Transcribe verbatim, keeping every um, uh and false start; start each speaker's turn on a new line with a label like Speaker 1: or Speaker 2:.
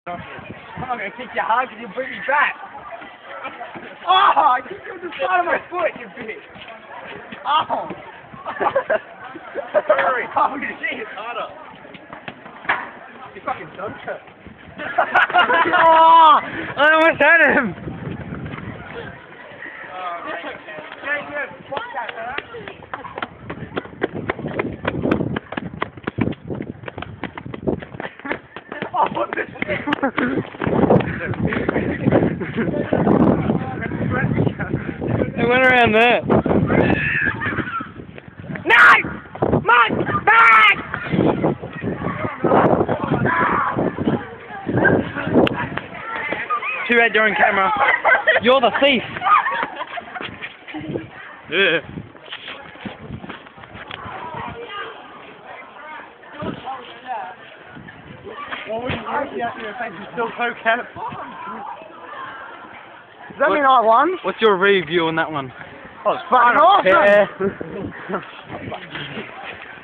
Speaker 1: I'm not going to kick you hard because you'll bring me back. Oh, I kicked you with the side of my foot, you bitch. Oh. Hurry. Oh, shit. Harder. You fucking dunker.
Speaker 2: Oh, I almost had him.
Speaker 1: Oh, right. Very good. Watch that, huh? Oh, what the shit?
Speaker 2: It went around there. No! Mike! Back! Too bad you're on camera. You're the thief. Yeah.
Speaker 1: What would you actually have to your face is still so cap?
Speaker 2: Does that mean I won? What's your review on that one?
Speaker 1: Oh, it's fucking awesome!
Speaker 2: Yeah.